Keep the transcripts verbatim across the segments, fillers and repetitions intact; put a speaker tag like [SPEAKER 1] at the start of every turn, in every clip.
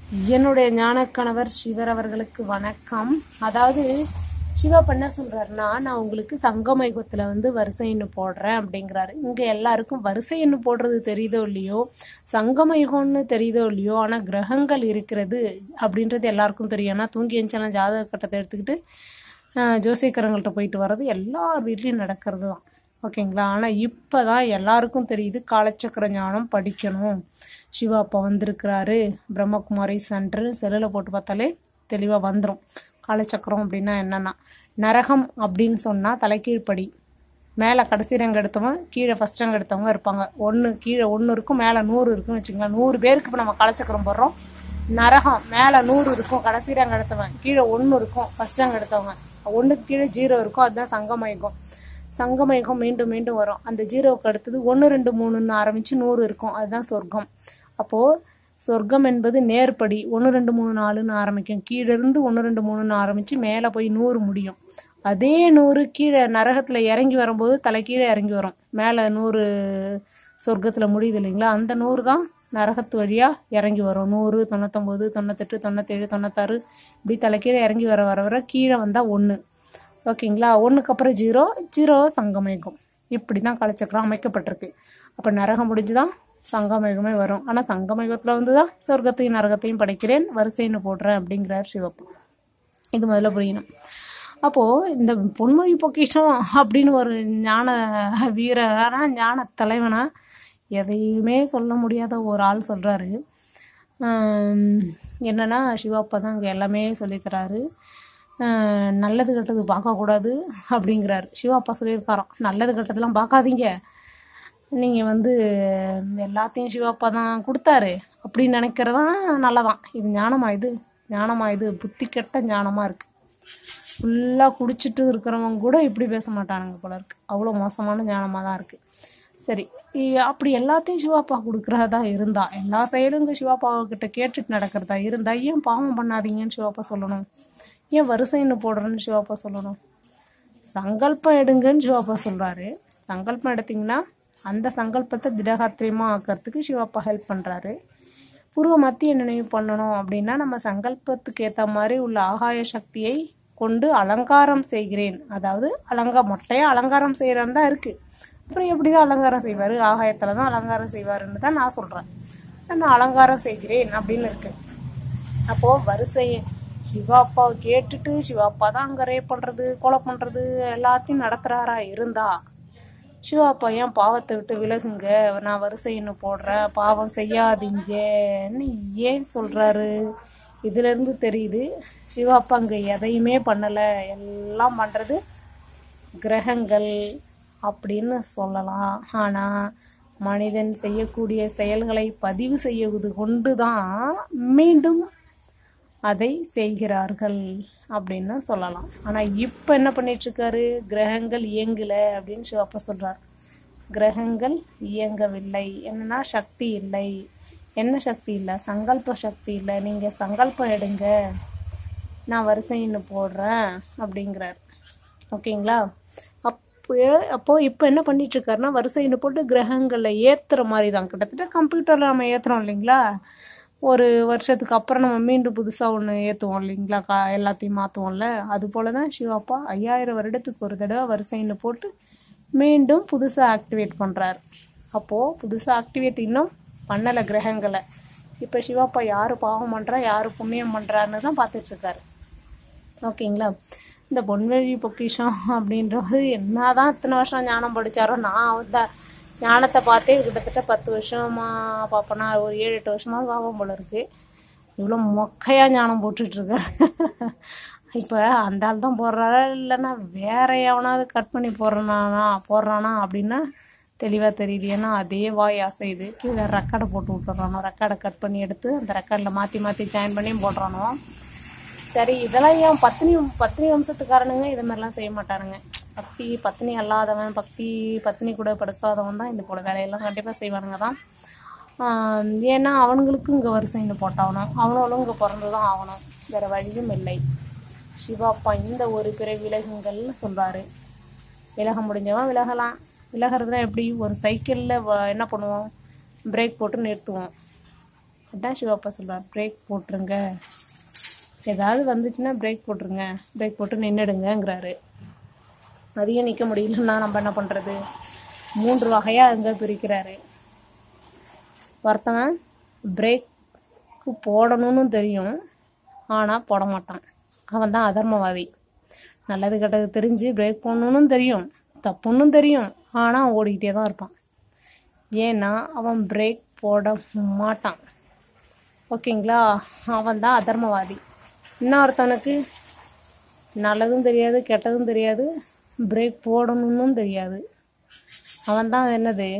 [SPEAKER 1] என்னுடைய ஞான கணவர் சிவர் அவர்களுக்கு வணக்கம். அதாவது சிவா என்ன சொல்றாருன்னா, நான் உங்களுக்கு சங்கம யுகத்துல வந்து வரிசை எண்ணு போடுறேன் அப்படிங்கிறாரு. இங்க எல்லாருக்கும் வரிசை எண்ணு போடுறது தெரியுதோ இல்லையோ, சங்கம யுகம்னு தெரியுதோ இல்லையோ, ஆனா கிரகங்கள் இருக்கிறது அப்படின்றது எல்லாருக்கும் தெரியும். ஆனா தூங்கி எழுந்தாலும் ஜாதக கட்டத்தை எடுத்துக்கிட்டு ஜோசியக்காரங்கள்ட்ட போயிட்டு வர்றது எல்லார் வீட்லையும் நடக்கிறது தான். ஓகேங்களா? ஆனால் இப்போ தான் எல்லாருக்கும் தெரியுது காலச்சக்கர ஞானம் படிக்கணும். சிவா அப்பா வந்திருக்கிறாரு, பிரம்மகுமாரி சென்டர் செல்லில் போட்டு பார்த்தாலே தெளிவாக வந்துடும். காலச்சக்கரம் அப்படின்னா என்னென்னா, நரகம் அப்படின்னு சொன்னால் தலைக்கீழ்ப்படி, மேலே கடைசி ரங்க எடுத்தவங்க கீழே ஃபஸ்ட் ரங்க எடுத்தவங்க இருப்பாங்க. ஒன்று கீழே ஒன்று இருக்கும், மேலே நூறு இருக்குன்னு வச்சுக்கலாம். நூறு பேருக்கு இப்போ நம்ம காலச்சக்கரம் போடுறோம். நரகம் மேலே நூறு இருக்கும், கடைசி ரங்க எடுத்தவங்க கீழே ஒன்று இருக்கும், ஃபஸ்ட் ரங்க எடுத்தவங்க ஒன்றுக்கு கீழே ஜீரோ இருக்கும். அதுதான் சங்கமயுகம். சங்கமயுகம் மீண்டும் மீண்டும் வரும். அந்த ஜீரோவுக்கு அடுத்தது ஒன்று ரெண்டு மூணுன்னு ஆரம்பித்து நூறு இருக்கும், அதுதான் சொர்க்கம். அப்போது சொர்க்கம் என்பது நேர்படி ஒன்று ரெண்டு மூணு நாலுன்னு ஆரம்பிக்கும். கீழேருந்து ஒன்று ரெண்டு மூணுன்னு ஆரம்பித்து மேலே போய் நூறு முடியும். அதே நூறு கீழே நரகத்தில் இறங்கி வரும்போது தலை கீழே இறங்கி வரும். மேலே நூறு சொர்க்கத்தில் முடியுது இல்லைங்களா, அந்த நூறு தான் நரகத்து வழியாக இறங்கி வரும். நூறு தொண்ணூத்தொம்பது தொண்ணூத்தெட்டு தொண்ணூற்றேழு தொண்ணூத்தாறு இப்படி தலை கீழே இறங்கி வர வர வர கீழே வந்தால் ஒன்று. ஓகேங்களா? ஒன்றுக்கு அப்புறம் ஜீரோ, ஜீரோ சங்கமயுகம். இப்படி தான் காலச்சக்கரம் அமைக்கப்பட்டிருக்கு. அப்போ நரகம் முடிஞ்சு தான் சங்கமயுகமே வரும். ஆனால் சங்கமயுகத்தில் வந்து தான் சொர்க்கத்தையும் நரகத்தையும் படைக்கிறேன், வரிசைன்னு போடுறேன் அப்படிங்கிறார் சிவப்பு. இது முதல்ல புரியணும். அப்போது இந்த பொன்மொழி பொக்கிஷம் அப்படின்னு ஒரு ஞான வீரனா ஞான தலைவனா எதையுமே சொல்ல முடியாத ஒரு ஆள் சொல்கிறாரு. என்னென்னா, சிவாப்பா தான் இங்கே எல்லாமே சொல்லித்தராரு. நல்லது கெட்டது பார்க்கக்கூடாது அப்படிங்கிறாரு. சிவாப்பா சொல்லியிருக்காராம், நல்லது கெட்டதெல்லாம் பார்க்காதீங்க, நீங்கள் வந்து எல்லாத்தையும் சிவாப்பா தான் கொடுத்தாரு அப்படின்னு நினைக்கிறதான் நல்லதான். இது ஞானமா? இது ஞானமா? இது புத்தி கெட்ட ஞானமாக இருக்குது. ஃபுல்லாக குடிச்சிட்டு இருக்கிறவங்க கூட இப்படி பேச மாட்டானுங்க போல இருக்குது. அவ்வளோ மோசமான ஞானமாக தான் இருக்குது. சரி, அப்படி எல்லாத்தையும் சிவாப்பா கொடுக்குறதா இருந்தா, எல்லா செயலும் இங்கே சிவாப்பாக்கிட்ட கேட்டுட்டு நடக்கிறதா இருந்தா, ஏன் பாவம் பண்ணாதீங்கன்னு சிவாப்பா சொல்லணும்? ஏன் வரிசைன்னு போடுறேன்னு சிவாப்பா சொல்லணும்? சங்கல்பம் எடுங்கன்னு சிவாப்பா சொல்கிறாரு. சங்கல்பம் எடுத்திங்கன்னா அந்த சங்கல்பத்தை திடகாத்திரியமாக ஆக்கிறதுக்கு சிவாப்பா ஹெல்ப் பண்ணுறாரு. பூர்வ மத்திய நினைவு பண்ணணும் அப்படின்னா நம்ம சங்கல்பத்துக்கு ஏற்ற மாதிரி உள்ள ஆகாய சக்தியை கொண்டு அலங்காரம் செய்கிறேன். அதாவது அலங்கா மொட்டையாக அலங்காரம் செய்கிறான்னு தான் இருக்குது. அப்புறம் எப்படி தான் அலங்காரம் செய்வார்? ஆகாயத்தில் தான் அலங்காரம் செய்வாருன்னு தான் நான் சொல்கிறேன். நான் அலங்காரம் செய்கிறேன் அப்படின்னு இருக்கு. அப்போது வரிசையை சிவாப்பாவை கேட்டுட்டு சிவாப்பா தான் அங்கே ரேப் பண்ணுறது, கொலை பண்ணுறது எல்லாத்தையும் நடத்துகிறாரா இருந்தா, சிவாப்பா ஏன் பாவத்தை விட்டு விலகுங்க, நான் வரிசை இன்னும் போடுறேன், பாவம் செய்யாதீங்கன்னு ஏன் சொல்கிறாரு? இதிலேருந்து தெரியுது சிவாப்பா அங்கே எதையுமே பண்ணலை, எல்லாம் பண்ணுறது கிரகங்கள் அப்படின்னு சொல்லலாம். ஆனால் மனிதன் செய்யக்கூடிய செயல்களை பதிவு செய்வது கொண்டு தான் மீண்டும் அதை செய்கிறார்கள் அப்படின்னு சொல்லலாம். ஆனால் இப்போ என்ன பண்ணிட்டுருக்காரு? கிரகங்கள் இயங்கலை அப்படின்னு சிவப்பா சொல்கிறார். கிரகங்கள் இயங்கவில்லை. என்னன்னா சக்தி இல்லை. என்ன சக்தி இல்லை? சங்கல்ப சக்தி இல்லை. நீங்கள் சங்கல்பம் எடுங்க, நான் வரிசை இன்னும் போடுறேன் அப்படிங்கிறார். ஓகேங்களா? அப்போ அப்போது இப்போ என்ன பண்ணிட்டுருக்காருன்னா, வரிசை இன்னும் போட்டு கிரகங்களில் ஏற்றுற மாதிரி தான். கிட்டத்தட்ட கம்ப்யூட்டரில் நம்ம ஏற்றுறோம் இல்லைங்களா, ஒரு வருஷத்துக்கு அப்புறம் நம்ம மீண்டும் புதுசாக ஒன்று ஏற்றுவோம் இல்லைங்களா, கா எல்லாத்தையும் மாற்றுவோம்ல, அது போல் தான் சிவாப்பா ஐயாயிரம் வருடத்துக்கு ஒரு தடவை வரிசைன்னு போட்டு மீண்டும் புதுசாக ஆக்டிவேட் பண்ணுறாரு. அப்போது புதுசாக ஆக்டிவேட் இன்னும் பண்ணலை கிரகங்களை. இப்போ சிவாப்பா யார் பாவம் பண்ணுறா, யார் புண்ணியம் பண்ணுறாருன்னு தான் பார்த்துட்ருக்காரு. ஓகேங்களா? இந்த பொன்வெளி பொக்கிஷம் அப்படின்றது என்ன தான் இத்தனை வருஷம் ஞானம் படித்தாரோ, நான் அந்த ஞானத்தை பார்த்தே கிட்டத்தட்ட பத்து வருஷமாக பார்ப்பேன்னா, ஒரு ஏழு எட்டு வருஷமாக பார்ப்போம் போல இருக்குது. இவ்வளோ மொக்கையாக ஞானம் போட்டுட்ருக்காரு. இப்போ அந்த ஆள் தான் போடுறாரா இல்லைன்னா வேற எவனாவது கட் பண்ணி போடுறானா போடுறானா அப்படின்னா தெளிவாக தெரியுது. ஏன்னா அதே வாய் அசையுது, கீழே ரெக்கார்டை போட்டு விட்டுறானோ, ரெக்கார்டை கட் பண்ணி எடுத்து அந்த ரெக்கார்டில் மாற்றி மாற்றி ஜாயின் பண்ணியும் போடுறானோ. சரி, இதெல்லாம் ஏன் பத்தினி பத்தினி வம்சத்துக்காரனுங்க இது மாதிரிலாம் செய்ய மாட்டானுங்க. பக்தி பத்தினி அல்லாதவன், பக்தி பத்தினி கூட படுக்காதவன் தான் இந்த போல வேலையெல்லாம் கண்டிப்பாக செய்வானுங்க தான். ஏன்னா அவனுங்களுக்கும் இங்கே வரிசைன்னு போட்டாகணும், அவனும் இங்கே பிறந்து தான் ஆகணும், வேறு வழியும் இல்லை. சிவாப்பா இந்த ஒரு பிற விலகுங்கள்னு சொல்கிறாரு. விலக முடிஞ்சவன் விலகலாம். விலகிறதுனா எப்படி? ஒரு சைக்கிளில் என்ன பண்ணுவோம், பிரேக் போட்டு நிறுத்துவோம். அதான் சிவப்பா சொல்கிறார், பிரேக் போட்டுருங்க, ஏதாவது வந்துச்சுன்னா பிரேக் போட்டுருங்க, பிரேக் போட்டு நின்றுடுங்கிறாரு. அதையும் நிற்க முடியலன்னா நம்ம என்ன பண்ணுறது? மூன்று வகையாக அங்கே பிரிக்கிறாரு. ஒருத்தவன் பிரேக்கு போடணும்னு தெரியும், ஆனால் போட மாட்டான், அவன் தான் அதர்மவாதி. நல்லது கெட்டது தெரிஞ்சு பிரேக் போடணுன்னு தெரியும், தப்புன்னு தெரியும், ஆனால் ஓடிக்கிட்டே தான் இருப்பான். ஏன்னா அவன் பிரேக் போட மாட்டான். ஓகேங்களா? அவன் தான் அதர்மவாதி. இன்னொருத்தவனுக்கு நல்லதும் தெரியாது கெட்டதும் தெரியாது, பிரேக் போடணுன்னு தெரியாது, அவன் தான் என்னது,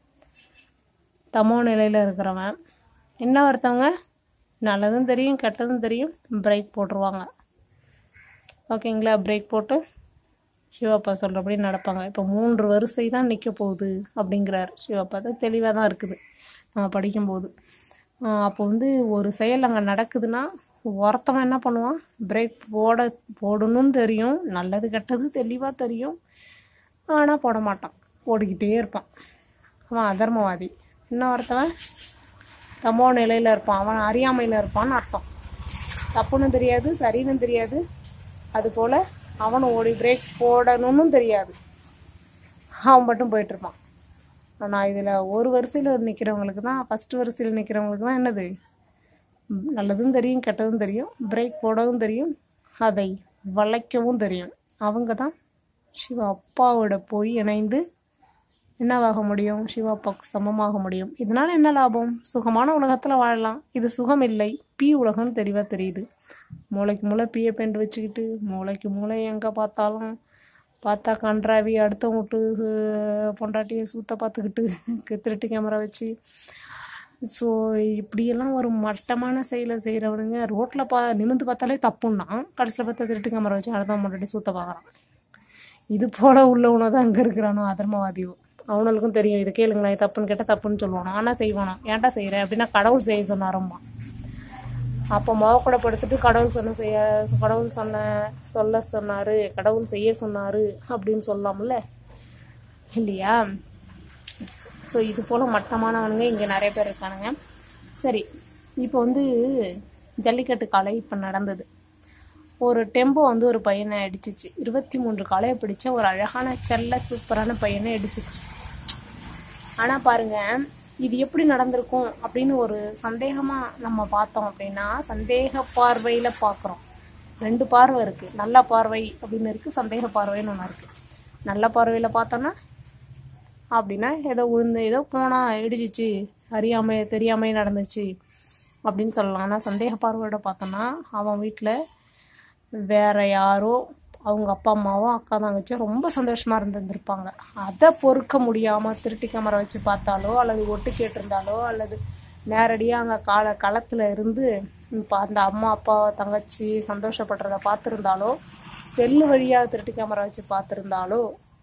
[SPEAKER 1] தமோ நிலையில் இருக்கிறவன். இன்னொருத்தவங்க நல்லதும் தெரியும் கெட்டதும் தெரியும், பிரேக் போட்டுருவாங்க. ஓகேங்களா? பிரேக் போட்டு சிவப்பா சொல்கிறபடி நடப்பாங்க. இப்போ மூன்று வரிசை தான் நிற்க போகுது அப்படிங்கிறார் சிவப்பா. அது தெளிவாக தான் இருக்குது நம்ம படிக்கும்போது. அப்போ வந்து ஒரு செயல் அங்கே நடக்குதுன்னா ஒருத்தவன் என்ன பண்ணுவான், பிரேக் போட போடணும்னு தெரியும், நல்லது கெட்டது தெளிவாக தெரியும், ஆனால் போட மாட்டான், ஓடிக்கிட்டே இருப்பான், அவன் அதர்மவாதி. இன்னொருத்தவன் தமோ நிலையில் இருப்பான், அவன் அறியாமையில் இருப்பான்னு அர்த்தம். தப்புன்னு தெரியாது சரின்னு தெரியாது, அதுபோல் அவனும் ஓடி பிரேக் போடணும்னு தெரியாது, அவன் மட்டும் போயிட்டுருப்பான். ஆனால் இதில் ஒரு வரிசையில் நிற்கிறவங்களுக்கு தான், ஃபஸ்ட்டு வரிசையில் நிற்கிறவங்களுக்கு தான் என்னது, நல்லதும் தெரியும் கெட்டதும் தெரியும், பிரேக் போடவும் தெரியும், அதை வளைக்கவும் தெரியும். அவங்க தான் சிவ அப்பாவோட போய் இணைந்து என்னவாக முடியும், சிவ அப்பாவுக்கு சமமாக முடியும். இதனால் என்ன லாபம்? சுகமான உலகத்தில் வாழலாம். இது சுகம் இல்லை, பீ உலகம்னு தெளிவாக தெரியுது. மூளைக்கு மூளை பீயை பெண்டு வச்சுக்கிட்டு மூளைக்கு மூளை எங்கே பார்த்தாலும் பார்த்தா கன்றாவி, அடுத்த விட்டு பொண்டாட்டியை சூத்த பார்த்துக்கிட்டு திருட்டு கேமரா வச்சு, ஸோ இப்படியெல்லாம் ஒரு மட்டமான செயலை செய்கிறவனுங்க ரோட்டில் பா நிமிந்து பார்த்தாலே தப்புன்னா, கடைசியில் பார்த்தா திருட்டு கேமரா வச்சு அடுத்த பொண்டாட்டி சூத்த பார்க்குறான். இது போல் உள்ளவனோ தான் அங்கே இருக்கிறானோ அதர்மவாதியோ. அவனுக்கும் தெரியும், இதை கேளுங்களா, இது தப்புன்னு கேட்டால் தப்புன்னு சொல்லுவானோ, ஆனால் செய்வானோ. ஏன்டா செய்கிறேன் அப்படின்னா கடவுள் செய்ய சொன்னாரம்மா. அப்போ மோகக்கூட படுத்துட்டு கடவுள் சொன்ன செய்ய கடவுள் சொன்ன சொல்ல சொன்னார், கடவுள் செய்ய சொன்னார் அப்படின்னு சொல்லலாம்ல, இல்லையா? ஸோ இது போல் மட்டமானவனுங்க இங்கே நிறைய பேர் இருக்கானுங்க. சரி, இப்போ வந்து ஜல்லிக்கட்டு காளை இப்போ நடந்தது. ஒரு டெம்போ வந்து ஒரு பையனை அடிச்சிச்சு. இருபத்தி மூன்று காளையை பிடிச்ச ஒரு அழகான செல்ல சூப்பரான பையனை அடிச்சிருச்சு. ஆனால் பாருங்க, இது எப்படி நடந்திருக்கும் அப்படின்னு ஒரு சந்தேகமாக நம்ம பார்த்தோம் அப்படின்னா, சந்தேக பார்வையில் பார்க்குறோம். ரெண்டு பார்வை இருக்குது, நல்ல பார்வை அப்படின்னு இருக்குது, சந்தேக பார்வைன்னு ஒன்று இருக்குது. நல்ல பார்வையில் பார்த்தோன்னா அப்படின்னா ஏதோ உழுந்து ஏதோ போனால் இடிச்சிச்சு, அறியாமை தெரியாமை நடந்துச்சு அப்படின்னு சொல்லலாம். ஆனால் சந்தேக பார்வையோட பார்த்தோன்னா அவன் வீட்டில் வேற யாரோ அவங்க அப்பா அம்மாவோ அக்கா தங்கச்சியோ ரொம்ப சந்தோஷமாக இருந்திருந்திருப்பாங்க. அதை பொறுக்க முடியாமல் திருட்டி கேமரா வச்சு பார்த்தாலோ அல்லது ஒட்டு கேட்டிருந்தாலோ அல்லது நேரடியாக அங்கே கால களத்தில் இருந்து இப்போ அந்த அம்மா அப்பா தங்கச்சி சந்தோஷப்படுறத பார்த்துருந்தாலோ, செல்லு வழியாக திருட்டு கேமரா வச்சு பார்த்துருந்தாலோ,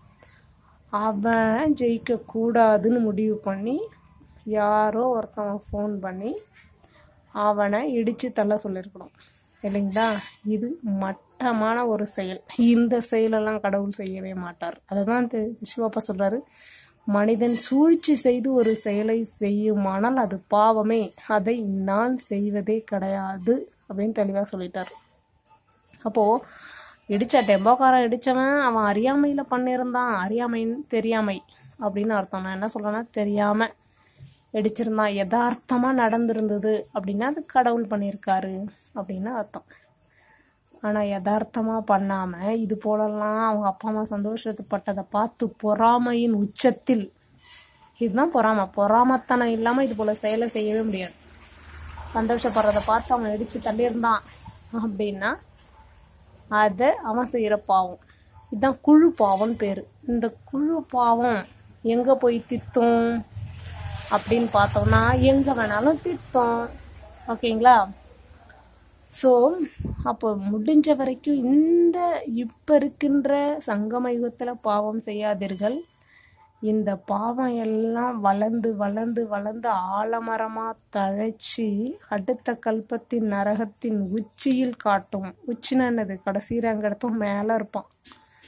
[SPEAKER 1] அவன் ஜெயிக்கக்கூடாதுன்னு முடிவு பண்ணி யாரோ ஒருத்தவன் ஃபோன் பண்ணி அவனை இடித்து தள்ள சொல்லியிருக்கணும், இல்லைங்களா? இது மட்டமான ஒரு செயல். இந்த செயலெல்லாம் கடவுள் செய்யவே மாட்டார். அதை தான் சிவப்பா சொல்கிறாரு, மனிதன் சூழ்ச்சி செய்து ஒரு செயலை செய்யுமானால் அது பாவமே, அதை நான் செய்வதே கிடையாது அப்படின்னு தெளிவாக சொல்லிட்டார். அப்போது இடித்த டெம்போக்காரன் இடித்தவன் அவன் அறியாமையில் பண்ணியிருந்தான், அறியாமைன்னு தெரியாமை அப்படின்னு அர்த்தம். நான் என்ன சொல்கிறேன்னா, தெரியாமல் இடிச்சிருந்தான், யதார்த்தமாக நடந்திருந்தது அப்படின்னா அது கடவுள் பண்ணியிருக்காரு அப்படின்னு அர்த்தம். ஆனால் யதார்த்தமாக பண்ணாமல் இது போலலாம் அவங்க அப்பா அம்மா சந்தோஷப்பட்டதை பார்த்து பொறாமையின் உச்சத்தில், இதுதான் பொறாமை. பொறாமத்தனம் இல்லாமல் இது போல் செயலை செய்யவே முடியாது. சந்தோஷப்படுறதை பார்த்து அவன் இடித்து தள்ளியிருந்தான் அப்படின்னா அதை அவன் செய்கிற பாவம். இதுதான் குழு பாவம்னு பேர். இந்த குழு பாவம் எங்கே போய் திட்டும் அப்படின்னு பார்த்தோம்னா எங்கே வேணாலும் திட்டம். ஓகேங்களா? ஸோ அப்போ முடிஞ்ச வரைக்கும் இந்த இப்போ இருக்கின்ற சங்கம யுகத்தில் பாவம் செய்யாதீர்கள். இந்த பாவம் எல்லாம் வளர்ந்து வளர்ந்து வளர்ந்து ஆலமரமாக தழைச்சி அடுத்த கல்பத்தின் நரகத்தின் உச்சியில் காட்டும். உச்சினா என்னது? கடைசியில் அங்கே இடத்தும் மேலே இருப்பான்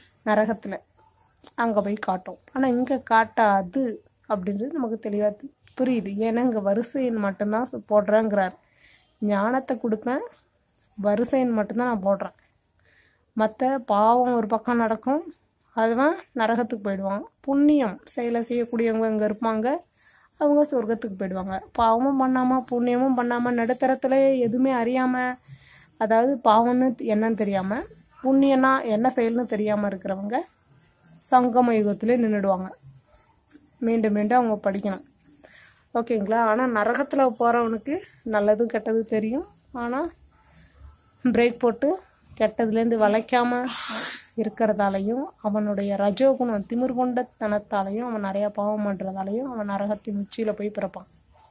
[SPEAKER 1] நரகத்தில், அங்கே போய் காட்டும். ஆனால் இங்கே காட்டாது அப்படின்றது நமக்கு தெளிவாக புரியுது. ஏன்னா இங்கே வரிசைன்னு மட்டும்தான் போடுறேங்கிறார். ஞானத்தை கொடுப்பேன், வரிசைன்னு மட்டும்தான் நான் போடுறேன். மற்ற பாவம் ஒரு பக்கம் நடக்கும், அதுதான் நரகத்துக்கு போயிடுவாங்க. புண்ணியம் செயலை செய்யக்கூடியவங்க இங்கே இருப்பாங்க, அவங்க சொர்க்கத்துக்கு போயிடுவாங்க. பாவமும் பண்ணாமல் புண்ணியமும் பண்ணாமல் நடுத்தரத்தில் எதுவுமே அறியாமல், அதாவது பாவம்னு என்னன்னு தெரியாமல் புண்ணியன்னா என்ன செயல்னு தெரியாமல் இருக்கிறவங்க சங்கம யுகத்திலே நின்றுடுவாங்க. மீண்டும் மீண்டும் அவங்க படிக்கணும். ஓகேங்களா. ஆனால் நரகத்தில் போகிறவனுக்கு நல்லது கெட்டது தெரியும். ஆனால் பிரேக் போட்டு கெட்டதுலேருந்து வளைக்காமல் இருக்கிறதாலையும் அவனுடைய ரஜோகுணம் திமிர் கொண்ட தனத்தாலையும் அவன் நிறையா பாவம் பண்ணுறதாலையும் அவன் நரகத்தின் உச்சியில் போய் பிறப்பான்.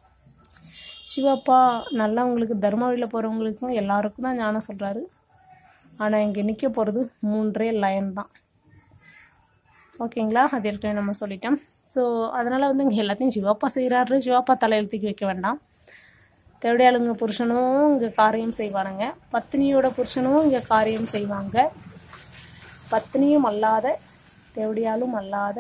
[SPEAKER 1] சிவப்பா நல்லவங்களுக்கு தர்ம வழியில் போகிறவங்களுக்கும் எல்லாருக்கும் தான் ஞானம் சொல்கிறாரு. ஆனால் இங்கே நிற்க போகிறது மூன்றே லைன் தான். ஓகேங்களா. அது ஏற்கனவே நம்ம சொல்லிட்டோம். ஸோ அதனால் வந்து இங்கே எல்லாத்தையும் சிவப்பா செய்கிறாரு. சிவப்பா தலையெழுத்துக்கு வைக்க வேண்டாம். தேவடியாளுங்க புருஷனும் இங்கே காரியம் செய்வானுங்க, பத்தினியோட புருஷனும் இங்கே காரியம் செய்வாங்க. பத்தினியும் அல்லாத தேவடியாலும் அல்லாத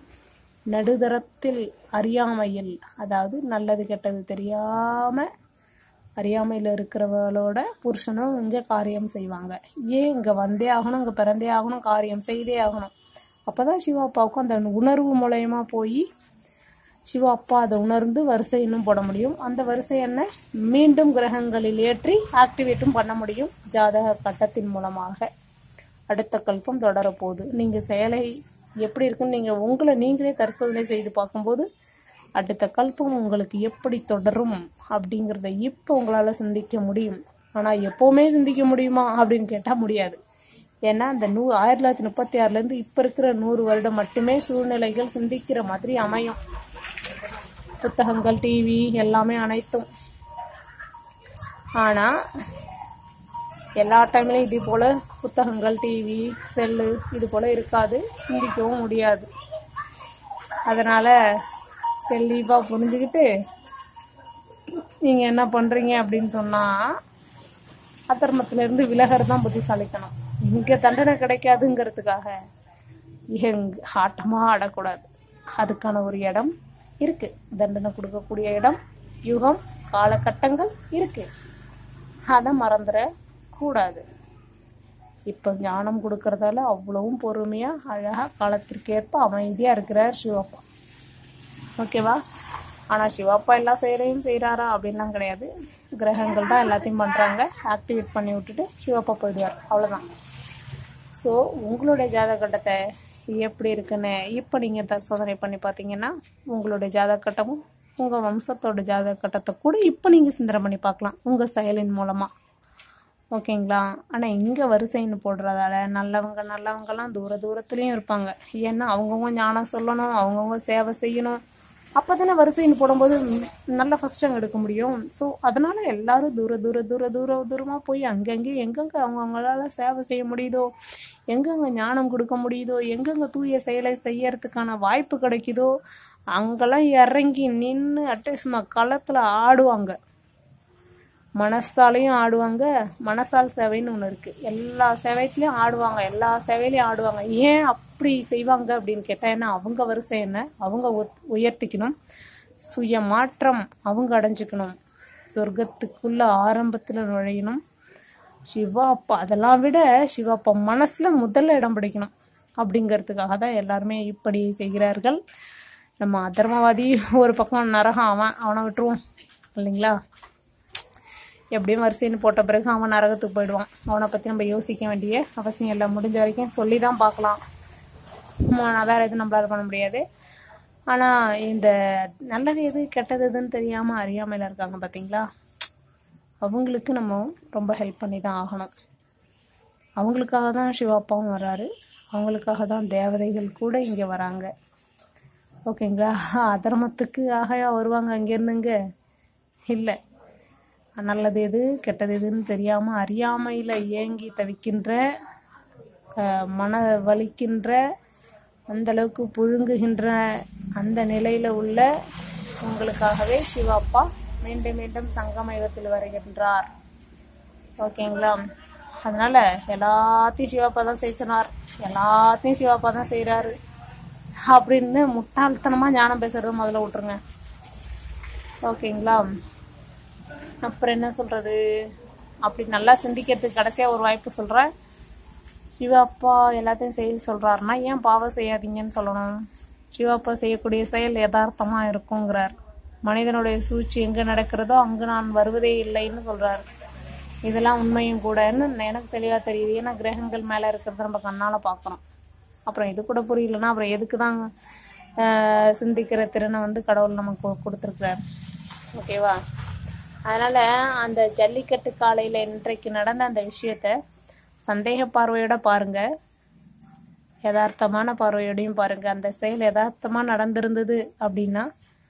[SPEAKER 1] நடுதரத்தில் அறியாமையில், அதாவது நல்லது கெட்டது தெரியாமல் அறியாமையில் இருக்கிறவளோட புருஷனும் இங்கே காரியம் செய்வாங்க. ஏன் இங்கே வந்தே ஆகணும், இங்கே பிறந்தே ஆகணும், காரியம் செய்தே ஆகணும். அப்போ தான் சிவா அப்பாவுக்கும் அந்த உணர்வு மூலயமா போய் சிவா அப்பா அதை உணர்ந்து வரிசை இன்னும் போட முடியும். அந்த வரிசை என்ன மீண்டும் கிரகங்களில் ஏற்றி ஆக்டிவேட்டும் பண்ண முடியும் ஜாதக கட்டத்தின் மூலமாக. அடுத்த கல்பம் தொடரப்போகுது. நீங்கள் செயலை எப்படி இருக்குன்னு நீங்கள் உங்களை நீங்களே பரிசோதனை செய்து பார்க்கும்போது அடுத்த கல்பம் உங்களுக்கு எப்படி தொடரும் அப்படிங்கிறத இப்போ உங்களால் சிந்திக்க முடியும். ஆனால் எப்போவுமே சிந்திக்க முடியுமா அப்படின்னு கேட்டால் முடியாது. ஏன்னா அந்த நூ ஆயிரத்தி தொள்ளாயிரத்தி முப்பத்தி ஆறுலேருந்து இப்போ இருக்கிற நூறு வருடம் மட்டுமே சூழ்நிலைகள் சிந்திக்கிற மாதிரி அமையும். புத்தகங்கள், டிவி எல்லாமே அனைத்தும். ஆனால் எல்லா டைம்லையும் இது போல் புத்தகங்கள், டிவி, செல்லு இது போல் இருக்காது, சிந்திக்கவும் முடியாது. அதனால் தெளிவாக புரிஞ்சுக்கிட்டு நீங்கள் என்ன பண்ணுறீங்க அப்படின்னு சொன்னால் அதர்மத்திலேருந்து விலகிறது தான் புத்திசாலித்தனம். இங்கே தண்டனை கிடைக்காதுங்கிறதுக்காக எங் ஆட்டமாக ஆடக்கூடாது. அதுக்கான ஒரு இடம் இருக்குது, தண்டனை கொடுக்கக்கூடிய இடம், யுகம், காலகட்டங்கள் இருக்குது. அதை மறந்துடக்கூடாது. இப்போ ஞானம் கொடுக்கறதால அவ்வளவும் பொறுமையாக அழகாக காலத்திற்கேற்ப அமைதியாக இருக்கிறார் சிவப்பா. ஓகேவா. ஆனால் சிவப்பா எல்லா செயலையும் செய்கிறாரா அப்படின்லாம் கிடையாது. கிரகங்கள் தான் எல்லாத்தையும் பண்ணுறாங்க. ஆக்டிவேட் பண்ணி விட்டுட்டு சிவப்பா போயிடுவார், அவ்வளோதான். ஸோ உங்களுடைய ஜாதக கட்டத்தை எப்படி இருக்குன்னு இப்போ நீங்கள் த சோதனை பண்ணி பார்த்தீங்கன்னா உங்களுடைய ஜாதக கட்டமும் உங்கள் வம்சத்தோட ஜாதக கட்டத்தை கூட இப்போ நீங்கள் சிந்தனை பண்ணி பார்க்கலாம் உங்கள் செயலின் மூலமாக. ஓகேங்களா. ஆனால் இங்கே வரிசைன்னு போடுறதால நல்லவங்க நல்லவங்கெல்லாம் தூர தூரத்துலேயும் இருப்பாங்க. ஏன்னா அவங்கவுங்க ஞானம் சொல்லணும், அவங்கவுங்க சேவை செய்யணும். அப்போ தானே வரிசைன்னு போடும்போது நல்ல ஃபஸ்ட் அங்கே எடுக்க முடியும். ஸோ அதனால் எல்லோரும் தூர தூர தூர தூர தூரமாக போய் அங்கங்கே எங்கெங்கே அவங்கவுங்களால சேவை செய்ய முடியுதோ, எங்கெங்கே ஞானம் கொடுக்க முடியுதோ, எங்கெங்கே தூய செயலை செய்யறதுக்கான வாய்ப்பு கிடைக்குதோ அங்கெல்லாம் இறங்கி நின்று அட்டேஸ்மா களத்தில் ஆடுவாங்க. மனசாலையும் ஆடுவாங்க, மனசால் சேவைன்னு ஒன்று இருக்குது. எல்லா சேவைத்துலேயும் ஆடுவாங்க, எல்லா சேவையிலையும் ஆடுவாங்க. ஏன் அப்படி செய்வாங்க அப்படின்னு கேட்டால், ஏன்னா அவங்க வரிசை என்ன அவங்க உயர்த்திக்கணும், சுய மாற்றம் அவங்க அடைஞ்சிக்கணும், சொர்க்கத்துக்குள்ள ஆரம்பத்தில் நுழையணும். சிவா அப்பா அதெல்லாம் விட சிவா அப்பா மனசில் முதல்ல இடம் பிடிக்கணும் அப்படிங்கிறதுக்காக தான் எல்லாருமே இப்படி செய்கிறார்கள். நம்ம அதர்மவாதி ஒரு பக்கம் நரகம், அவன் அவனை விட்டுருவோம் இல்லைங்களா. எப்படியும் வரிசைன்னு போட்ட பிறகு அவன் நரகத்துக்கு போயிடுவான். அவனை பற்றி நம்ம யோசிக்க வேண்டிய அவசியம் இல்லை. முடிஞ்ச வரைக்கும் சொல்லி தான் பார்க்கலாம், வேறு எதுவும் நம்மளால பண்ண முடியாது. ஆனால் இந்த நல்லது எது கெட்டது எதுன்னு தெரியாமல் அறியாமையில் இருக்காங்க பார்த்தீங்களா, அவங்களுக்கு நம்ம ரொம்ப ஹெல்ப் பண்ணி தான் ஆகணும். அவங்களுக்காக தான் சிவாப்பாவும் வராரு, அவங்களுக்காக தான் தேவதைகள் கூட இங்கே வராங்க. ஓகேங்களா. அதர்மத்துக்கு ஆகையா வருவாங்க அங்கேருந்துங்க இல்லை. நல்லது எது கெட்டது எதுன்னு தெரியாமல் அறியாமையில் ஏங்கி தவிக்கின்ற, மன வலிக்கின்ற, அந்தளவுக்கு புழுங்குகின்ற அந்த நிலையில் உள்ள உங்களுக்காகவே சிவாப்பா மீண்டும் மீண்டும் சங்கமயுகத்தில் வருகின்றார். ஓகேங்களா. அதனால் எல்லாத்தையும் சிவாப்பா தான் செய்கிறார், எல்லாத்தையும் சிவாப்பா தான் செய்கிறாரு அப்படின்னு முட்டாள்தனமாக ஞானம் பேசுறது முதல்ல விட்டுருங்க. ஓகேங்களா? அப்புறம் என்ன சொல்கிறது, அப்படி நல்லா சிந்திக்கிறதுக்கு கடைசியாக ஒரு வாய்ப்பு சொல்கிறேன். சிவாப்பா எல்லாத்தையும் செய்ய சொல்கிறாருன்னா ஏன் பாவம் செய்யாதீங்கன்னு சொல்லணும்? சிவாப்பா செய்யக்கூடிய செயல் யதார்த்தமாக இருக்குங்கிறார். மனிதனுடைய சூழ்ச்சி எங்கே நடக்கிறதோ அங்கு நான் வருவதே இல்லைன்னு சொல்கிறார். இதெல்லாம் உண்மையும் கூடன்னு எனக்கு தெளிவாக தெரியுது. ஏன்னா கிரகங்கள் மேலே இருக்கிறத நம்ம கண்ணால் பார்க்குறோம். அப்புறம் இது கூட புரியலன்னா அப்புறம் எதுக்கு தான் சிந்திக்கிற திறனை வந்து கடவுள் நமக்கு கொடுத்துருக்குறார். ஓகேவா? அதனால் அந்த ஜல்லிக்கட்டு காலையில் இன்றைக்கு நடந்த அந்த விஷயத்த சந்தேக பார்வையோட பாருங்கள், யதார்த்தமான பார்வையோடையும் பாருங்கள். அந்த செயல் யதார்த்தமாக நடந்திருந்தது அப்படின்னா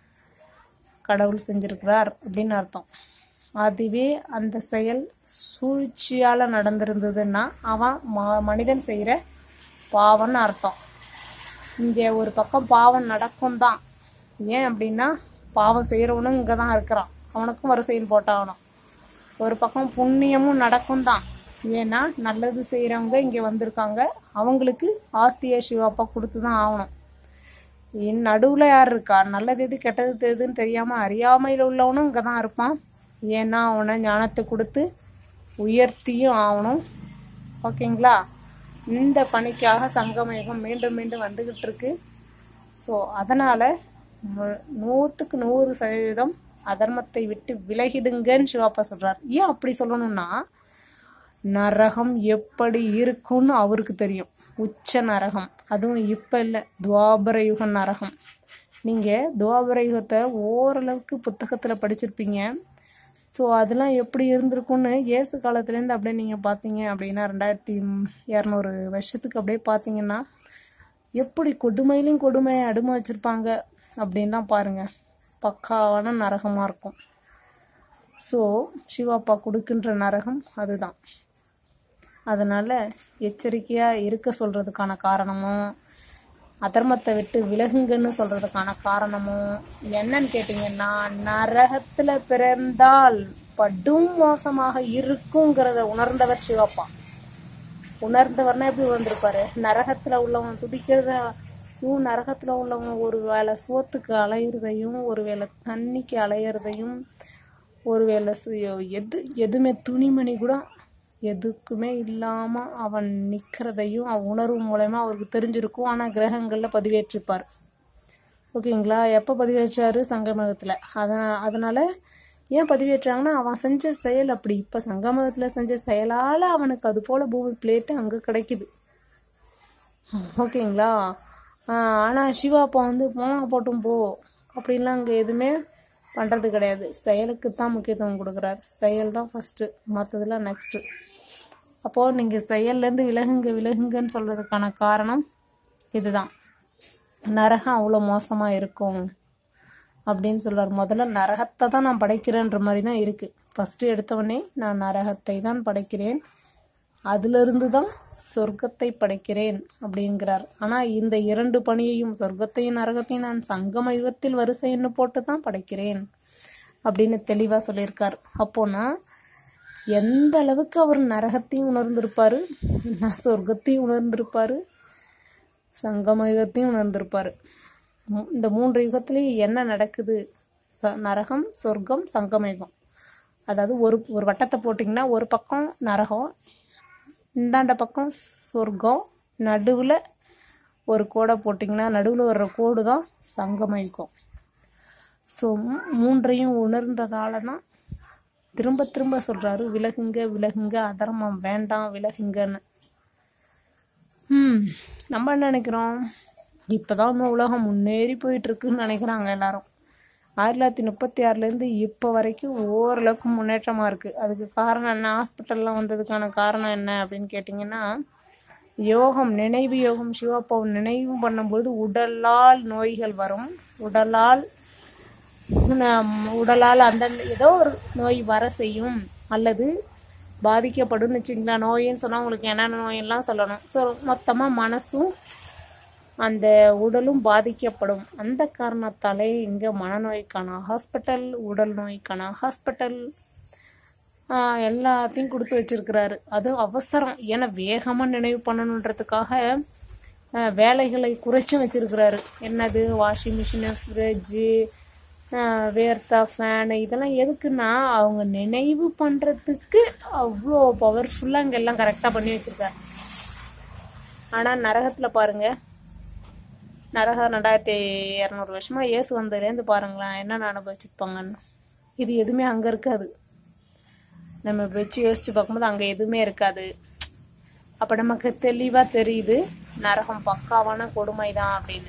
[SPEAKER 1] கடவுள் செஞ்சிருக்கிறார் அப்படின்னு அர்த்தம். அதுவே அந்த செயல் சூழ்ச்சியால் நடந்திருந்ததுன்னா அவன் மனிதன் செய்கிற பாவம்னு அர்த்தம். இங்கே ஒரு பக்கம் பாவம் நடக்கும் தான். ஏன் அப்படின்னா பாவம் செய்கிறவனும் இங்கே தான் இருக்கிறான், அவனுக்கும் வரிசையில் போட்டாகணும். ஒரு பக்கம் புண்ணியமும் நடக்கும் தான். ஏன்னா நல்லது செய்கிறவங்க இங்கே வந்திருக்காங்க, அவங்களுக்கு ஆஸ்தியை சிவாப்பா கொடுத்து தான் ஆகணும். என் நடுவில் யார் இருக்கா? நல்லது எது கெட்டது எதுன்னு தெரியாமல் அறியாமையில் உள்ளவனும் இங்கே தான் இருப்பான். ஏன்னா அவனை ஞானத்தை கொடுத்து உயர்த்தியும் ஆகணும். ஓகேங்களா? இந்த பணிக்காக சங்கமயுகம் மீண்டும் மீண்டும் வந்துக்கிட்டு இருக்கு. ஸோ அதனால் நூற்றுக்கு நூறு சதவீதம் அதர்மத்தை விட்டு விலகிடுங்கன்னு சிவாப்பா சொல்கிறார். ஏன் அப்படி சொல்லணும்னா நரகம் எப்படி இருக்குன்னு அவருக்கு தெரியும். உச்ச நரகம், அதுவும் இப்போ இல்லை, துவாபர யுக நரகம். நீங்கள் துவாபர யுகத்தை ஓரளவுக்கு புத்தகத்தில் படிச்சிருப்பீங்க. ஸோ அதெல்லாம் எப்படி இருந்திருக்குன்னு இயேசு காலத்துலேருந்து அப்படியே நீங்கள் பார்த்தீங்க அப்படின்னா ரெண்டாயிரத்தி இரநூறு வருஷத்துக்கு அப்படியே பார்த்தீங்கன்னா எப்படி கொடுமையிலையும் கொடுமையை அடிமை வச்சுருப்பாங்க அப்படின்லாம் பாருங்கள். பக்காவான நரகமாக இருக்கும். ஸோ சிவாப்பா கொடுக்கின்ற நரகம் அதுதான். அதனால் எச்சரிக்கையாக இருக்க சொல்கிறதுக்கான காரணமும் அதர்மத்தை விட்டு விலகுங்கன்னு சொல்கிறதுக்கான காரணமும் என்னன்னு கேட்டிங்கன்னா நரகத்தில் பிறந்தால் படும் மோசமாக இருக்குங்கிறத உணர்ந்தவர் சிவாப்பா. உணர்ந்தவர்னா எப்படி உணர்ந்திருப்பாரு? நரகத்தில் உள்ளவன் துடிக்கிறத நரகத்தில் உள்ளவங்க ஒரு வேளை சோத்துக்கு அலையிறதையும் ஒரு வேளை தண்ணிக்கு அலையிறதையும் ஒரு வேளை எது எதுவுமே துணிமணி கூட எதுக்குமே இல்லாமல் அவன் நிற்கிறதையும் அவன் உணர்வு மூலமா அவருக்கு தெரிஞ்சிருக்கும். ஆனால் கிரகங்களில் பதிவேற்றிருப்பார். ஓகேங்களா? எப்போ பதிவேற்றாரு? சங்கமகத்தில். அதான் அதனால் ஏன் பதிவேற்றாங்கன்னா அவன் செஞ்ச செயல் அப்படி. இப்போ சங்கமகத்தில் செஞ்ச செயலால் அவனுக்கு அது போல் பூமி பிளேட்டு அங்கே கிடைக்குது. ஓகேங்களா? ஆனால் சிவாப்பா வந்து போனால் போட்டும் போ அப்படின்லாம் அங்கே எதுவுமே பண்ணுறது கிடையாது. செயலுக்கு தான் முக்கியத்துவம் கொடுக்குறாரு. செயல் தான் ஃபஸ்ட்டு, மற்றதெல்லாம் நெக்ஸ்ட்டு. அப்போது நீங்கள் செயல்லேருந்து விலகுங்க விலகுங்கன்னு சொல்கிறதுக்கான காரணம் இதுதான். நரகம் அவ்வளோ மோசமாக இருக்கும் அப்படின்னு சொல்கிறார். முதல்ல நரகத்தை தான் நான் படைக்கிறேன்ற மாதிரி தான் இருக்குது. ஃபஸ்ட்டு எடுத்தவொடனே நான் நரகத்தை தான் படைக்கிறேன், அதிலிருந்து தான் சொர்க்கத்தை படைக்கிறேன் அப்படிங்கிறார். ஆனால் இந்த இரண்டு பணியையும் சொர்க்கத்தையும் நரகத்தையும் நான் சங்கம யுகத்தில் வரிசைன்னு போட்டு தான் படைக்கிறேன் அப்படின்னு தெளிவாக சொல்லியிருக்கார். அப்போனா எந்த அளவுக்கு அவர் நரகத்தையும் உணர்ந்திருப்பார், சொர்க்கத்தையும் உணர்ந்திருப்பார், சங்கம யுகத்தையும் உணர்ந்திருப்பார். இந்த மூன்று யுகத்துலேயும் என்ன நடக்குது? ச நரகம், சொர்க்கம், சங்கம யுகம். அதாவது ஒரு ஒரு வட்டத்தை போட்டிங்கன்னா ஒரு பக்கம் நரகம், இந்தாண்ட பக்கம் சொர்க்கம், நடுவில் ஒரு கோடை போட்டிங்கன்னா நடுவில் வர்ற கோடு தான் சங்கம யுகம். ஸோ மூன்றையும் உணர்ந்ததால தான் திரும்ப திரும்ப சொல்கிறாரு விலகுங்க விலகுங்க, அதர்மம் வேண்டாம் விலகுங்கன்னு. ம் நம்ம என்ன நினைக்கிறோம்? இப்போ தான் இன்னும் உலகம் முன்னேறி போயிட்டுருக்குன்னு நினைக்கிறாங்க எல்லாரும். ஆயிரத்தி தொள்ளாயிரத்தி முப்பத்தி ஆறுலேருந்து இப்போ வரைக்கும் ஓரளவுக்கு முன்னேற்றமாக இருக்குது. அதுக்கு காரணம் என்ன? ஹாஸ்பிட்டல்லாம் வந்ததுக்கான காரணம் என்ன அப்படின்னு கேட்டிங்கன்னா யோகம், நினைவு யோகம். சிவாப்பாவை நினைவு பண்ணும்போது உடலால் நோய்கள் வரும். உடலால் உடலால் அந்த ஏதோ ஒரு நோய் வர செய்யும் அல்லது பாதிக்கப்படும் வச்சுங்களா. நோயின்னு சொன்னால் உங்களுக்கு என்னென்ன நோயெல்லாம் சொல்லணும். ஸோ மொத்தமாக மனசும் அந்த உடலும் பாதிக்கப்படும். அந்த காரணத்தாலே இங்கே மனநோய்க்கான ஹாஸ்பிட்டல், உடல் நோய்க்கான ஹாஸ்பிட்டல் எல்லாத்தையும் கொடுத்து வச்சிருக்கிறாரு. அது அவசரம். ஏன்னா வேகமாக நினைவு பண்ணணுன்றதுக்காக வேலைகளை குறைச்சும் வச்சிருக்கிறாரு. என்னது? வாஷிங் மிஷினு, ஃப்ரிட்ஜு, வேர்த்தா ஃபேனு இதெல்லாம் எதுக்குன்னா அவங்க நினைவு பண்ணுறதுக்கு அவ்வளோ பவர்ஃபுல்லாக இங்கே எல்லாம் கரெக்டாக பண்ணி வச்சுருக்காரு. ஆனால் நரகத்தில் பாருங்கள், நரகம் ரெண்டாயிரத்தி இரநூறு வருஷமாக இயேசு வந்ததுலேருந்து பாருங்களேன் என்னென்ன அனுபவிச்சிருப்பாங்கன்னு. இது எதுவுமே அங்கே இருக்காது. நம்ம வச்சு யோசித்து பார்க்கும்போது அங்கே எதுவுமே இருக்காது. அப்போ நமக்கு தெளிவாக தெரியுது நரகம் பக்காவான கொடுமை தான் அப்படின்னு.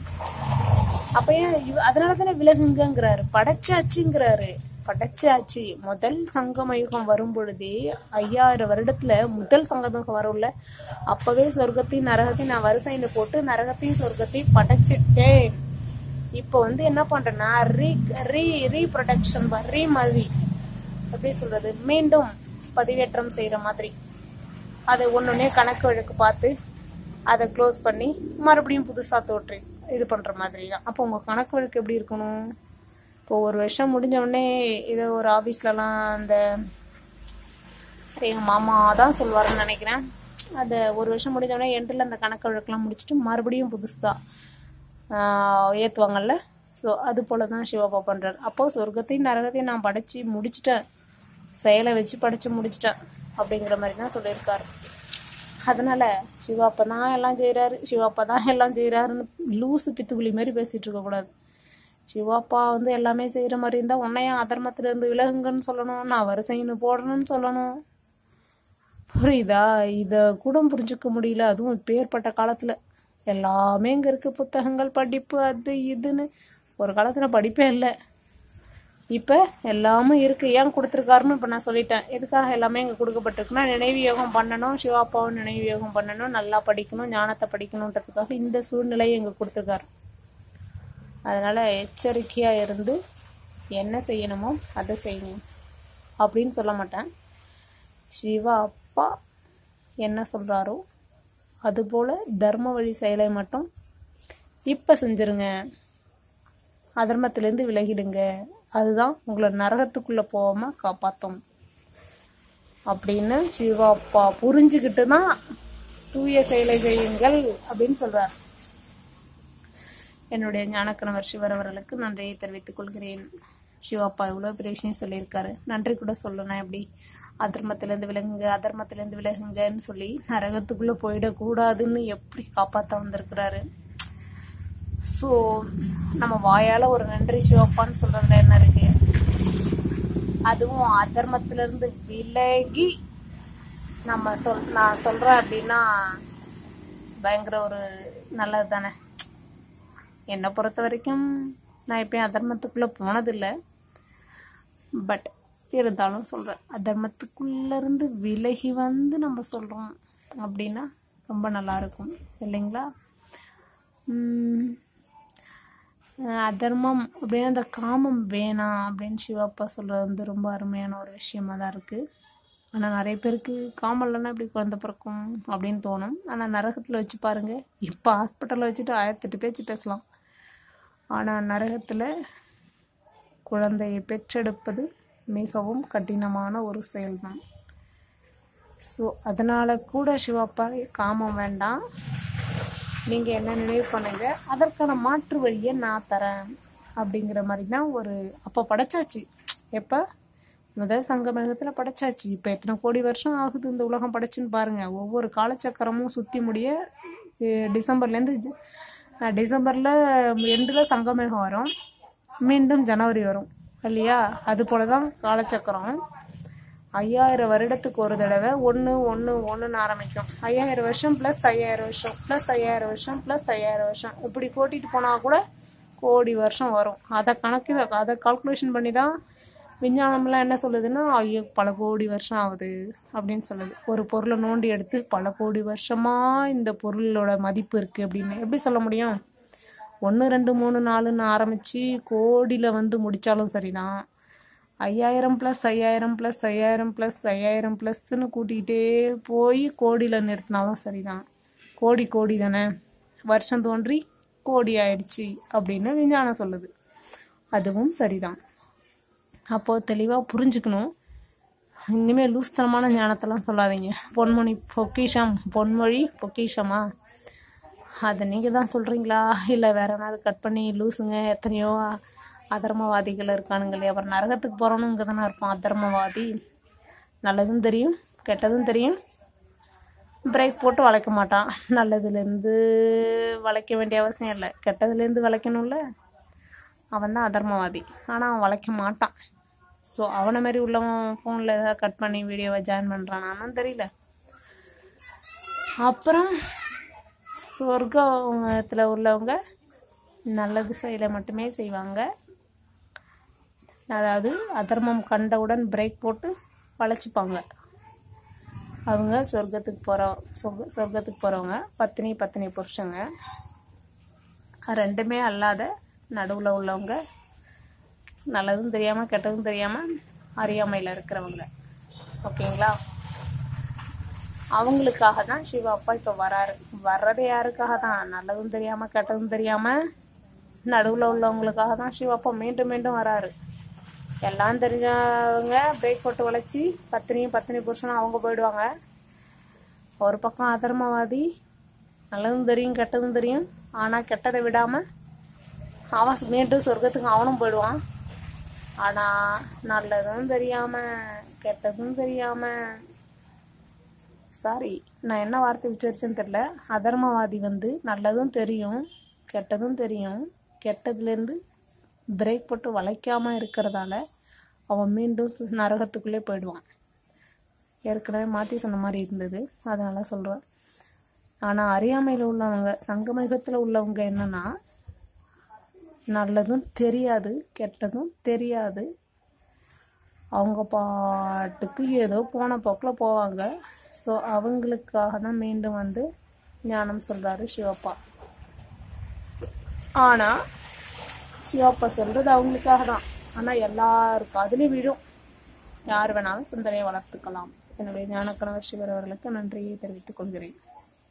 [SPEAKER 1] அப்போ ஏன் இவ அதனால தானே விலகுங்கிறாரு, படைச்சாச்சுங்கிறாரு. படைச்சாச்சு. முதல் சங்கம யுகம் வரும் பொழுதே ஐயாயிரம் வருடத்துல முதல் சங்கம யுகம் வரும்ல, அப்பவே சொர்க்கத்தையும் நரகத்தையும் நான் வரிசையில போட்டு நரகத்தையும் சொர்க்கத்தையும் படைச்சிட்டேன். இப்போ வந்து என்ன பண்றேன்னா ரீ ரீ ரீப்ரொடக்ஷன் ரீ மாதிரி எப்படி சொல்றது, மீண்டும் பதிவேற்றம் செய்யற மாதிரி அதை ஒன்னொன்னே கணக்கு வழக்கு பார்த்து அதை க்ளோஸ் பண்ணி மறுபடியும் புதுசா தோற்றி இது பண்ற மாதிரி தான். அப்போ உங்க கணக்கு வழக்கு எப்படி இருக்கணும்? இப்போ ஒரு வருஷம் முடிஞ்ச உடனே ஏதோ ஒரு ஆஃபீஸ்லலாம் அந்த எங்கள் மாமா தான் சொல்லுவாருன்னு நினைக்கிறேன், அந்த ஒரு வருஷம் முடிஞ்ச உடனே எண்டில் அந்த கணக்கு வழக்கெல்லாம் முடிச்சுட்டு மறுபடியும் புதுசாக ஏற்றுவாங்கல்ல. ஸோ அது போல தான் சிவப்பா பண்ணுறாரு. அப்போது சொர்க்கத்தையும் நரகத்தையும் நான் படைச்சி முடிச்சிட்டேன், செயலை வச்சு படைச்சி முடிச்சிட்டேன் அப்படிங்கிற மாதிரி தான் சொல்லியிருக்காரு. அதனால சிவாப்பா தான் எல்லாம் செய்கிறாரு, சிவாப்பா தான் எல்லாம் செய்கிறாருன்னு லூசு பித்துக்குழி மாதிரி பேசிகிட்டு இருக்கக்கூடாது. சிவாப்பா வந்து எல்லாமே செய்கிற மாதிரி இருந்தால் உன்னையும் அதர்மத்துல இருந்து விலகுங்கன்னு சொல்லணும், நான் வரிசைன்னு போடணும்னு சொல்லணும். புரியுதா? இதை கூட புரிஞ்சுக்க முடியல. அதுவும் இப்போ ஏற்பட்ட காலத்தில் எல்லாமே இங்கே இருக்குது, புத்தகங்கள் படிப்பு அது இதுன்னு. ஒரு காலத்தில் படிப்பே இல்லை, இப்போ எல்லாமே இருக்குது. ஏன் கொடுத்துருக்காருன்னு இப்போ நான் சொல்லிட்டேன். எதுக்காக எல்லாமே இங்கே கொடுக்கப்பட்டிருக்குன்னா நினைவு யோகம் பண்ணணும், சிவாப்பாவும் நினைவு யோகம் பண்ணணும், நல்லா படிக்கணும், ஞானத்தை படிக்கணுன்றதுக்காக இந்த சூழ்நிலையை இங்கே கொடுத்துருக்காரு. அதனால் எச்சரிக்கையாக இருந்து என்ன செய்யணுமோ அதை செய்யணும் அப்படின்னு சொல்ல மாட்டேன். சிவா அப்பா என்ன சொல்கிறாரோ அதுபோல் தர்ம வழி செயலை மட்டும் இப்போ செஞ்சுருங்க, அதர்மத்திலேருந்து விலகிடுங்க, அதுதான் உங்களை நரகத்துக்குள்ளே போகாமல் காப்பாற்றும் அப்படின்னு சிவா அப்பா புரிஞ்சுக்கிட்டு தான் தூய செயலை செய்யுங்கள் அப்படின்னு சொல்கிறார். என்னுடைய ஞானக்கணவர் சிவர் அவர்களுக்கு நன்றியை தெரிவித்துக் கொள்கிறேன். சிவாப்பா இவ்வளோ பெரிய விஷயம் சொல்லியிருக்காரு, நன்றி கூட சொல்லணும். எப்படி அதர்மத்திலேருந்து விலகுங்க அதர்மத்திலேருந்து விலகுங்கன்னு சொல்லி நரகத்துக்குள்ளே போயிடக்கூடாதுன்னு எப்படி காப்பாற்ற வந்திருக்கிறாரு. ஸோ நம்ம வாயால் ஒரு நன்றி சிவாப்பான்னு சொல்கிறதுல என்ன இருக்கு? அதுவும் அதர்மத்திலேருந்து விலகி நம்ம சொல் நான் சொல்கிறேன் அப்படின்னா பயங்கர ஒரு நல்லது தானே. என்னை பொறுத்த வரைக்கும் நான் எப்பயும் அதர்மத்துக்குள்ளே போனதில்லை, பட் இருந்தாலும் சொல்கிறேன், அதர்மத்துக்குள்ளேருந்து விலகி வந்து நம்ம சொல்கிறோம் அப்படின்னா ரொம்ப நல்லாயிருக்கும் இல்லைங்களா? அதர்மம் அப்படின்னா அந்த காமம் வேணாம் அப்படின்னு சிவாப்பா சொல்கிறது வந்து ரொம்ப அருமையான ஒரு விஷயமாக தான் இருக்குது. ஆனால் நிறைய பேருக்கு காமம் இல்லைன்னா இப்படி குழந்தை பிறக்கும் அப்படின்னு தோணும். ஆனால் நரகத்தில் வச்சு பாருங்கள், இப்போ ஹாஸ்பிட்டலில் வச்சுட்டு ஆயிரத்தெட்டு பேச்சு பேசலாம், ஆனால் நரகத்தில் குழந்தையை பெற்றெடுப்பது மிகவும் கடினமான ஒரு செயல்தான். ஸோ அதனால் கூட சிவாப்பா காமம் வேண்டாம், நீங்கள் என்ன நினைவு பண்ணுங்க, அதற்கான மாற்று வழியை நான் தரேன் அப்படிங்கிற மாதிரி தான் ஒரு அப்போ படைச்சாச்சு. எப்போ முதல் சங்கமேகத்தில் படைச்சாச்சு. இப்போ எத்தனை கோடி வருஷம் ஆகுது இந்த உலகம் படைச்சுன்னு பாருங்கள். ஒவ்வொரு காலச்சக்கரமும் சுற்றி முடிய டிசம்பர்லேருந்து டிசம்பரில் எண்டில் சங்கமேகம் வரும், மீண்டும் ஜனவரி வரும் இல்லையா? அது போல தான் காலச்சக்கரம். ஐயாயிரம் வருடத்துக்கு ஒரு தடவை ஒன்று ஒன்று ஒன்றுன்னு ஆரம்பிக்கும். ஐயாயிரம் வருஷம் ப்ளஸ் ஐயாயிரம் வருஷம் ப்ளஸ் ஐயாயிரம் வருஷம் ப்ளஸ் ஐயாயிரம் வருஷம் இப்படி கூட்டிகிட்டு போனால் கூட கோடி வருஷம் வரும். அதை கணக்கு அதை கால்குலேஷன் பண்ணி தான் விஞ்ஞானம்லாம் என்ன சொல்லுதுன்னா ஐயோ பல கோடி வருஷம் ஆகுது அப்படின்னு சொல்லுது. ஒரு பொருளை நோண்டி எடுத்து பல கோடி வருஷமாக இந்த பொருளோட மதிப்பு இருக்குது அப்படின்னு எப்படி சொல்ல முடியும்? ஒன்று ரெண்டு மூணு நாலுன்னு ஆரம்பித்து கோடியில் வந்து முடித்தாலும் சரிதான், ஐயாயிரம் ப்ளஸ் ஐயாயிரம் ப்ளஸ் ஐயாயிரம் ப்ளஸ் ஐயாயிரம் ப்ளஸ்ன்னு கூட்டிகிட்டே போய் கோடியில் நிறுத்தினாலும் சரிதான். கோடி கோடி தானே, வருஷம் தோன்றி கோடி ஆயிடுச்சு அப்படின்னு விஞ்ஞானம் சொல்லுது. அதுவும் சரிதான். அப்போது தெளிவாக புரிஞ்சுக்கணும். இனிமேல் லூஸ்தனமான ஞானத்தெல்லாம் சொல்லாதீங்க. பொன்மொழி பொக்கிஷம், பொன்மொழி பொக்கிஷமா, அதை நீங்கள் தான் சொல்கிறீங்களா இல்லை வேறு என்னாவது கட் பண்ணி லூஸுங்க எத்தனையோ அதர்மவாதிகள் இருக்கானுங்க இல்லையா, அப்புறம் நரகத்துக்கு போகிறவனும் இங்கே தானே இருப்பான் அதர்மவாதி. நல்லதும் தெரியும் கெட்டதும் தெரியும், பிரேக் போட்டு வளைக்க மாட்டான். நல்லதுலேருந்து வளைக்க வேண்டிய அவசியம் இல்லை, கெட்டதுலேருந்து வளைக்கணும்ல, அவன் தான் அதர்மவாதி. ஆனால் அவன் வளைக்க மாட்டான். ஸோ அவனை மாதிரி உள்ளவன் ஃபோனில் ஏதாவது கட் பண்ணி வீடியோவை ஜாயின் பண்ணுறானான்னு தெரியல. அப்புறம் சொர்க்கத்தில் உள்ளவங்க நல்லது செயலை மட்டுமே செய்வாங்க. அதாவது அதர்மம் கண்டவுடன் பிரேக் போட்டு வளைச்சிப்பாங்க. அவங்க சொர்க்கத்துக்கு போகிற சொர்க்க சொர்க்கத்துக்கு போகிறவங்க பத்தினி பத்தினி புருஷங்க. ரெண்டுமே அல்லாத நடுவில் உள்ளவங்க, நல்லதும் தெரியாமல் கெட்டதும் தெரியாமல் அறியாமையில் இருக்கிறவங்க. ஓகேங்களா? அவங்களுக்காக தான் சிவா அப்பா இப்போ வராரு. வர்றது யாருக்காக தான்? நல்லதும் தெரியாமல் கெட்டதும் தெரியாமல் நடுவில் உள்ளவங்களுக்காக தான் சிவா அப்பா மீண்டும் மீண்டும் வராரு. எல்லாம் தெரிஞ்சவங்க பிரேக் போட்டு வளைச்சி பத்தினியும் பத்தினி புருஷனும் அவங்க போயிடுவாங்க. ஒரு பக்கம் அதர்மவாதி, நல்லதும் தெரியும் கெட்டதும் தெரியும், ஆனால் கெட்டதை விடாமல் அவன் மீண்டும் சொர்க்கத்துக்கு அவனும் போயிடுவான். ஆனால் நல்லதும் தெரியாமல் கெட்டதும் தெரியாமல், சாரி நான் என்ன வார்த்தை உச்சரிச்சேன்னு தெரியல, அதர்மவாதி வந்து நல்லதும் தெரியும் கெட்டதும் தெரியும், கெட்டதுலேருந்து பிரேக் போட்டு வளைக்காமல் இருக்கிறதால அவன் மீண்டும் நரகத்துக்குள்ளே போயிடுவான். ஏற்கனவே மாற்றி சொன்ன மாதிரி இருந்தது, அதனால சொல்கிறேன். ஆனால் அறியாமையில் உள்ளவங்க, சங்கமயுகத்தில் உள்ளவங்க என்னன்னா, நல்லதும் தெரியாது கெட்டதும் தெரியாது, அவங்க பாட்டுக்கு ஏதோ போன போக்கில் போவாங்க. ஸோ அவங்களுக்காக தான் மீண்டும் வந்து ஞானம் சொல்கிறாரு சிவப்பா. ஆனால் சிவப்பா சொல்கிறது அவங்களுக்காக தான். ஆனால் எல்லாருக்கும் அதுலேயும் விழும். யார் வேணாலும் சிந்தனையை வளர்த்துக்கலாம். என்னுடைய ஞானக்கணவர் சிவர் அவர்களுக்கு நன்றியை தெரிவித்துக் கொள்கிறேன்.